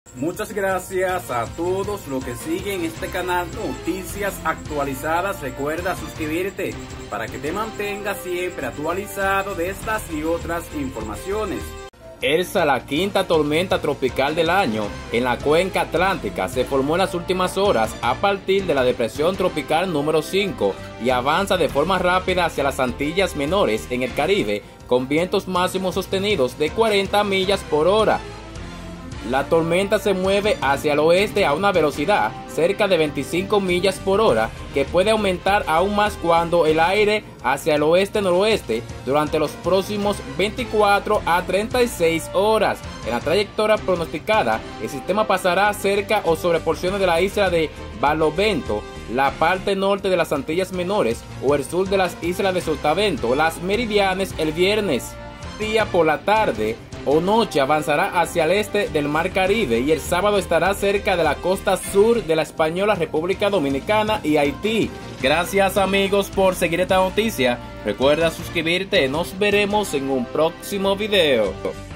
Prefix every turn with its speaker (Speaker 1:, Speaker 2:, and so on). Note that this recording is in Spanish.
Speaker 1: Muchas gracias a todos los que siguen este canal Noticias Actualizadas. Recuerda suscribirte para que te mantengas siempre actualizado de estas y otras informaciones. Elsa, la quinta tormenta tropical del año en la cuenca atlántica, se formó en las últimas horas a partir de la depresión tropical número 5 y avanza de forma rápida hacia las Antillas Menores en el Caribe con vientos máximos sostenidos de 40 millas por hora. La tormenta se mueve hacia el oeste a una velocidad cerca de 25 millas por hora, que puede aumentar aún más cuando el aire hacia el oeste-noroeste durante los próximos 24 a 36 horas. En la trayectoria pronosticada, el sistema pasará cerca o sobre porciones de la isla de Barlovento, la parte norte de las Antillas Menores o el sur de las islas de Sotavento, las Meridianas el viernes. Día por la tarde o noche avanzará hacia el este del Mar Caribe y el sábado estará cerca de la costa sur de la española República Dominicana y Haití. Gracias amigos por seguir esta noticia. Recuerda suscribirte. Nos veremos en un próximo video.